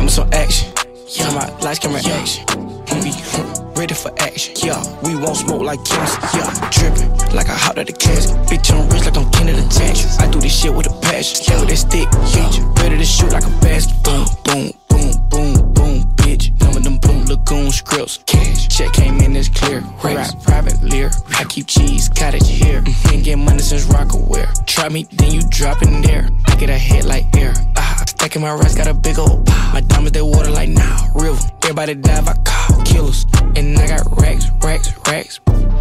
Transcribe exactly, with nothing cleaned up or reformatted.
me some action. Yeah, my lights, camera, action. We be ready for action. Yeah, we won't smoke like cancer. Yeah, drippin' like I hopped out the casket. Bitch, I'm rich like I'm king of the tax. I do this shit with a passion. Yeah, with that stick, bitch. Ready to shoot like a basket. Boom, boom, boom, boom, boom, bitch. None of them blue lagoon scripts. Cash, check came in, it's clear. Ride private lear. I keep cheese, cottage here. Mm-hmm. Ain't get money since Rockaware. Try me, then you drop in there. I get a head like air. Ah, stacking my racks, got a big old pop. My diamonds, they water like now, river. Everybody dive, I call killers. And I got racks, racks, racks.